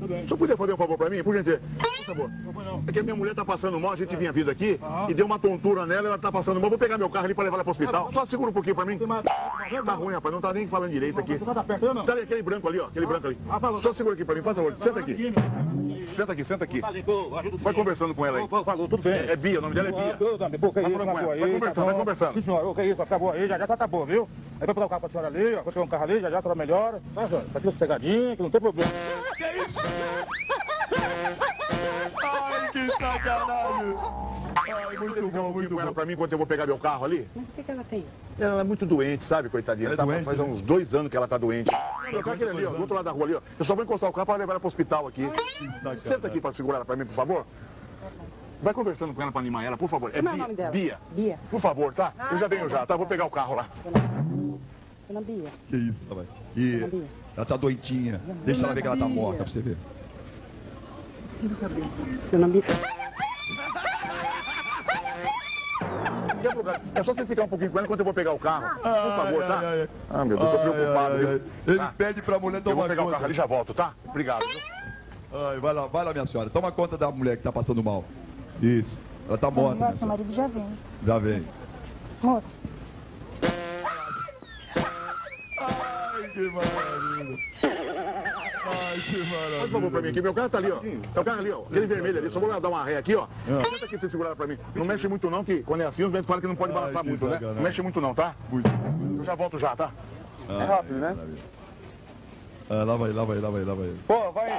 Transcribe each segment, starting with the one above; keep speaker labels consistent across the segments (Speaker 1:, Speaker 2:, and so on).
Speaker 1: bem.
Speaker 2: O senhor podia fazer um favor pra mim, por gentileza? Por favor. É que a minha mulher tá passando mal, a gente vinha vindo aqui e deu uma tontura nela, ela tá passando mal. Vou pegar meu carro ali pra levar ela pro hospital. Só segura um pouquinho pra mim. Tá ruim, rapaz, não tá nem falando direito aqui.
Speaker 1: Tá perto, não?
Speaker 2: Tá ali, aquele branco ali, ó, aquele branco ali. Só segura aqui pra mim, faz favor. Senta aqui. Senta aqui, senta aqui. Vai conversando com ela aí.
Speaker 1: Falou, tudo bem.
Speaker 2: É Bia, o nome dela é Bia. Vai conversando, vai conversando.
Speaker 1: Sim, senhor, o que é isso? Acabou aí, já tá boa, viu? Aí vai pegar o carro pra senhora ali, ó, conseguir um carro ali, já a senhora melhora. Tá, senhora? Tá aqui sossegadinho, que não tem problema.
Speaker 2: Que isso? Ai, que sacanagem. Ai, muito bom, muito bom. Ela pra mim enquanto eu vou pegar meu carro ali.
Speaker 3: Mas o que ela tem?
Speaker 2: Ela é muito doente, sabe, coitadinha?
Speaker 4: Ela é doente,
Speaker 2: faz uns 2 anos que ela tá doente. Meu carro aquele ali, ó, do outro lado da rua ali, ó. Eu só vou encostar o carro pra levar ela pro hospital aqui. Senta aqui pra segurar ela pra mim, por favor. Vai conversando com ela pra animar ela, por favor.
Speaker 3: Como é o nome dela?
Speaker 2: Bia.
Speaker 3: Bia.
Speaker 2: Por favor, tá? Eu já venho já, tá? Vou pegar o carro lá.
Speaker 3: Dona Bia.
Speaker 4: Que isso, rapaz. E ela tá doentinha. Deixa ela ver que ela tá morta pra você ver.
Speaker 3: Dona Bia.
Speaker 2: É só você ficar um pouquinho com ela enquanto eu vou pegar o carro. Por favor, tá? Ah, meu Deus, tô preocupado, viu?
Speaker 4: Ele
Speaker 2: Tá.
Speaker 4: pede pra mulher
Speaker 2: Eu
Speaker 4: tomar
Speaker 2: vou pegar o carro
Speaker 4: conta.
Speaker 2: ali e já volto, tá? Obrigado, viu?
Speaker 4: Ai, vai lá, minha senhora. Toma conta da mulher que tá passando mal. Isso. Ela tá morta. minha
Speaker 5: Seu
Speaker 4: senhora.
Speaker 5: marido já vem.
Speaker 4: Já vem.
Speaker 5: Moço,
Speaker 4: Ai, que maravilha. Ai, que maravilha.
Speaker 2: Faz um favor pra mim aqui, meu carro tá ali, ó. É o carro ali, ó. Aquele vermelho ali, só vou lá dar uma ré aqui, ó. Senta aqui pra você segurar pra mim. Não mexe muito não, que quando é assim, os ventos falam que não pode balançar
Speaker 4: que
Speaker 2: muito, né?
Speaker 4: sacanagem.
Speaker 2: Não mexe muito não, tá?
Speaker 4: Muito.
Speaker 2: Eu já volto já, tá?
Speaker 4: É
Speaker 1: rápido, né?
Speaker 4: Ah, lá vai.
Speaker 1: Pô, vai.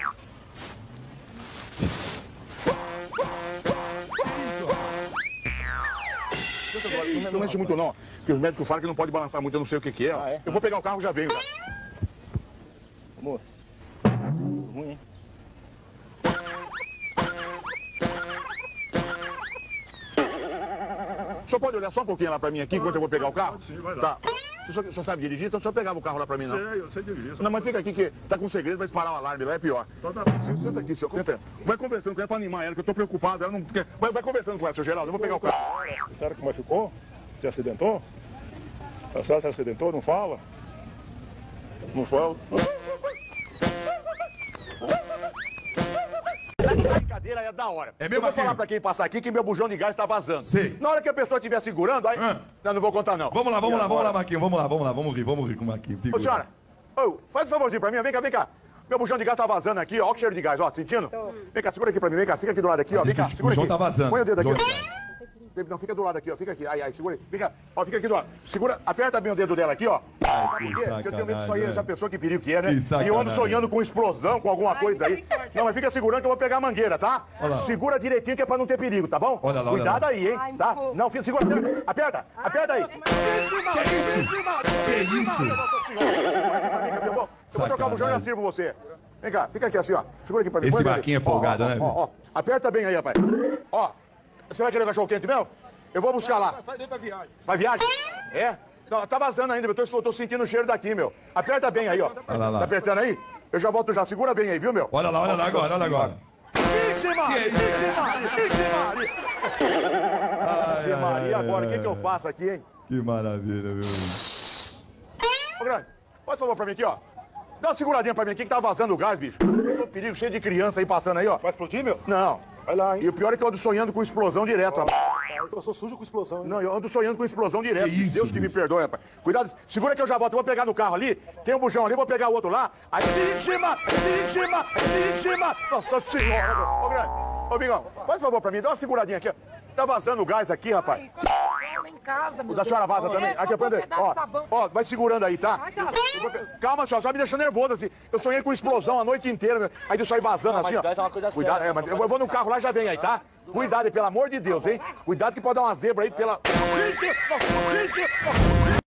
Speaker 2: Não mexe muito não, porque os médicos falam que não pode balançar muito, eu não sei o que que é. Ó.
Speaker 1: É?
Speaker 2: Eu vou pegar o carro e já venho, já.
Speaker 1: Moço. Ruim, hein?
Speaker 2: O senhor pode olhar só um pouquinho lá pra mim aqui, enquanto eu vou pegar o carro?
Speaker 1: Sim, vai lá.
Speaker 2: Tá. O senhor sabe dirigir, então o senhor pegava o carro lá pra mim, não?
Speaker 1: Eu sei dirigir.
Speaker 2: Não, mas fica aqui que tá com segredo, vai disparar o alarme lá, é pior. Senta aqui, senhor. Senta. Vai conversando com ela pra animar ela, que eu tô preocupado. Ela não quer. Vai conversando com ela, seu Geraldo. Eu vou pegar o carro.
Speaker 1: A senhora como ficou? Se acidentou? A senhora se acidentou? Não fala? Não fala?
Speaker 2: A brincadeira é da hora.
Speaker 4: É mesmo,
Speaker 2: eu vou
Speaker 4: Marquinhos?
Speaker 2: falar pra quem passar aqui que meu bujão de gás tá vazando.
Speaker 4: Sei.
Speaker 2: Na hora que a pessoa estiver segurando, aí... Não, não vou contar, não.
Speaker 4: Vamos lá,
Speaker 2: E agora?
Speaker 4: Marquinhos. Vamos rir com o Marquinhos.
Speaker 2: Ô, senhora, faz um favorzinho pra mim, vem cá. Meu bujão de gás tá vazando aqui, ó, o cheiro de gás, ó, sentindo? Vem cá, segura aqui pra mim, vem cá, fica aqui do lado aqui, ó, vem cá,
Speaker 4: O
Speaker 2: segura
Speaker 4: bujão
Speaker 2: aqui.
Speaker 4: tá vazando.
Speaker 2: Põe o dedo aqui,
Speaker 4: Bujão de
Speaker 2: ó. Não, fica do lado aqui, ó, fica aqui, aí, segura aí, vem cá, ó, fica aqui do lado. Segura, aperta bem o dedo dela aqui, ó.
Speaker 4: Ai,
Speaker 2: Porque eu tenho medo disso aí,
Speaker 4: sacanagem,
Speaker 2: já pensou que perigo que é, né?
Speaker 4: Que
Speaker 2: E eu ando
Speaker 4: sacanagem.
Speaker 2: sonhando com explosão, com alguma coisa aí. Não, mas fica segurando que eu vou pegar a mangueira, tá?
Speaker 4: Olha lá.
Speaker 2: Segura direitinho que é pra não ter perigo, tá bom?
Speaker 4: Olha lá, olha
Speaker 2: Cuidado
Speaker 4: lá.
Speaker 2: aí, hein, tá? Não, fica, segura, aperta aí.
Speaker 4: Que isso?
Speaker 2: Eu vou trocar o bujão e já sirvo você. Vem cá, fica aqui assim, ó. Segura aqui pra mim.
Speaker 4: Esse
Speaker 2: põe o dedo
Speaker 4: Marquinhos
Speaker 2: aí.
Speaker 4: é folgado, né?
Speaker 2: Ó, aperta bem aí, rapaz. Ó, você vai querer um cachorro quente mesmo? Eu vou buscar lá.
Speaker 1: Faz dentro da viagem.
Speaker 2: Vai viagem? É? Não, tá vazando ainda, eu tô sentindo o cheiro daqui, meu. Aperta bem aí, ó.
Speaker 4: Olha lá.
Speaker 2: Tá apertando aí? Eu já volto já. Segura bem aí, viu, meu?
Speaker 4: Olha lá agora.
Speaker 2: Ixi, Maria! Ixi, Maria, agora, o que eu faço aqui, hein?
Speaker 4: Que maravilha, viu?
Speaker 2: Ô, Grande, faz favor pra mim aqui, ó. Dá uma seguradinha pra mim aqui que tá vazando o gás, bicho. Esse é um perigo, cheio de criança aí passando aí, ó.
Speaker 1: Vai explodir, meu?
Speaker 2: Não.
Speaker 1: Vai lá, hein?
Speaker 2: E o pior é que eu ando sonhando com explosão direto, rapaz.
Speaker 1: Eu sou sujo com explosão, hein?
Speaker 2: Não, eu ando sonhando com explosão direto.
Speaker 4: Que isso,
Speaker 2: Deus que me perdoe, rapaz. Cuidado, segura que eu já volto. Eu vou pegar no carro ali, tem um bujão ali, eu vou pegar o outro lá. Aí, Nossa senhora, meu. Ô, Grande, ô, Bigão, faz favor pra mim, dá uma seguradinha aqui, ó. Tá vazando o gás aqui, rapaz.
Speaker 6: Lá em casa, meu
Speaker 2: O da senhora vaza também? Aqui, aprende. Ó, vai segurando aí, tá? Calma, senhora, só me deixando nervoso assim. Eu sonhei com explosão a noite inteira, meu. Aí eu saí vazando assim, ó.
Speaker 6: gás é uma coisa
Speaker 2: Cuidado,
Speaker 6: séria,
Speaker 2: mas eu vou no carro lá e já vem aí, tá? Cuidado aí, pelo amor de Deus, hein? Cuidado que pode dar uma zebra aí pela...